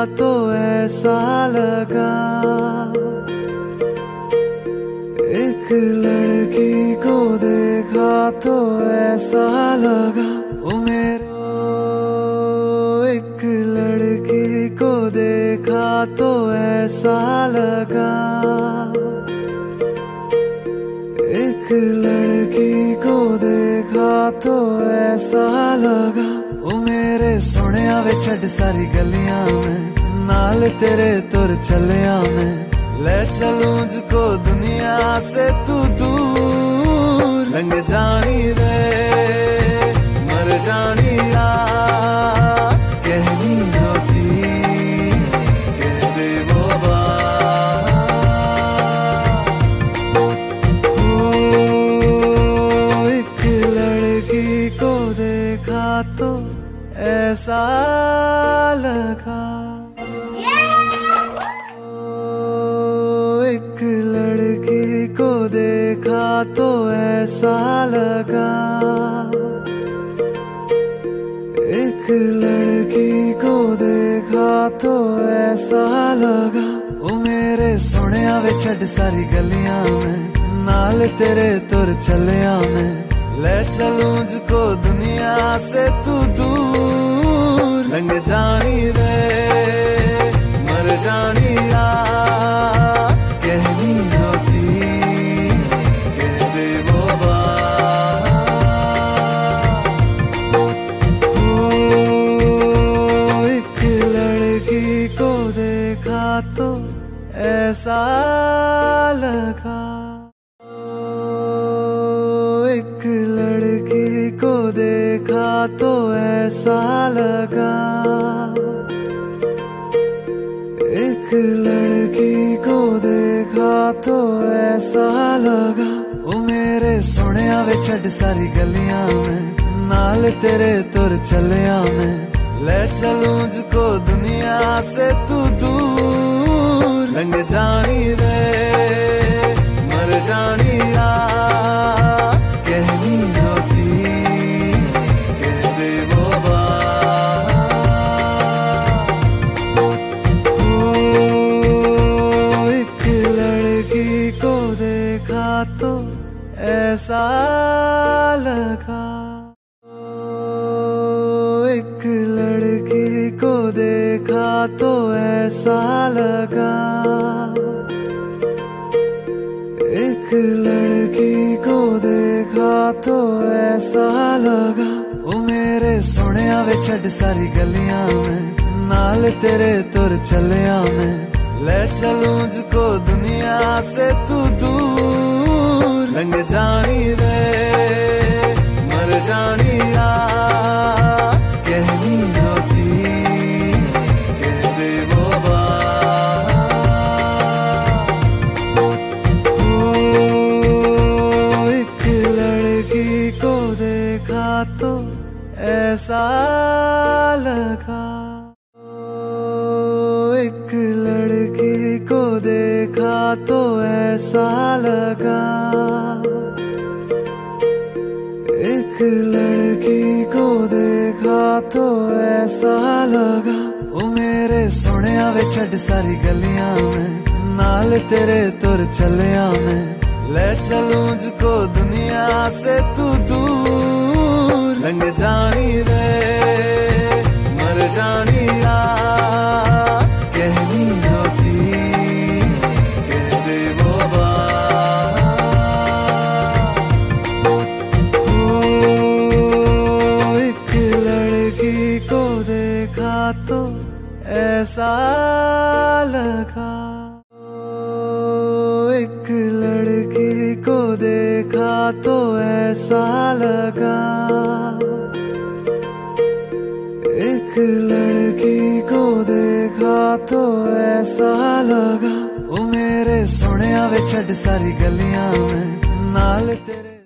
तो ऐसा लगा एक लड़की को देखा तो ऐसा लगा ओ मेरे एक लड़की को देखा तो ऐसा लगा एक लड़की को देखा तो ऐसा लगा ओ मेरे सोनिया वे छड़ सारी गलियां में नाल तेरे तुर चलिया मैं ले चलूं मुझको दुनिया से तू दूर लंघ जानी रे मर जानी कहनी जो थी कह दे वो एक लड़की को देखा तो ऐसा लगा एक लड़की को देखा तो ऐसा लगा एक लड़की को देखा तो ऐसा लगा ओ मेरे सोनिया वे छड़ सारी गलियां में नाल तेरे तुर चलिया मैं ले चलूं मुझको दुनिया से तू दूर लंघ जानी रे मर जानी कहनी जो थी कह दे वो एक लड़की को देखा तो ऐसा लगा एक लड़की को देखा तो ऐसा लगा एक लड़की को देखा तो ऐसा लगा ओ मेरे सोनिया वे छड़ सारी गलियां में नाल तेरे तुर चलिया मैं ले चलूं मुझको दुनिया से तू दूर लंघ जानी रे मर जानी कहनी जो थी कह दे वो एक लड़की को देखा तो ऐसा लगा एक लड़की को देखा तो ऐसा लगा एक लड़की को देखा तो ऐसा लगा ओ मेरे सोनिया वे छड़ सारी गलियां में नाल तेरे तुर चलिया मैं ले चलूं मुझको दुनिया से तू दूर लंघ जानी रे मर जानी कहनी जो थी कह दे वो एक लड़की को देखा तो ऐसा लगा एक लड़की को देखा तो ऐसा लगा एक लड़की को देखा तो ऐसा लगा ओ मेरे सोनिया वे छड़ सारी गलियां में नाल तेरे तुर चलिया मैं ले चलूं मुझको दुनिया से तू दूर लंघ जानी रे मर जानी कहनी जो थी कह दे वो एक लड़की को देखा तो ऐसा लगा एक लड़की को देखा तो ऐसा लगा एक लड़की को देखा तो ऐसा लगा ओ मेरे सोनिया वे छड़ सारी गलियां में नाल तेरे